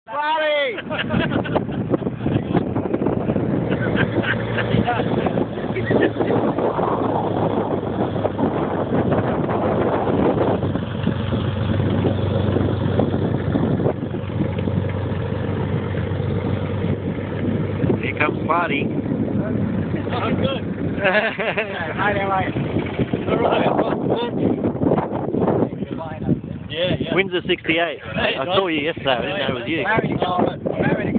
Here comes Slarti. I'm good. Hi there, mate. Alright. Yeah. Windsor 68. I saw you yesterday. I didn't know it was you. Married a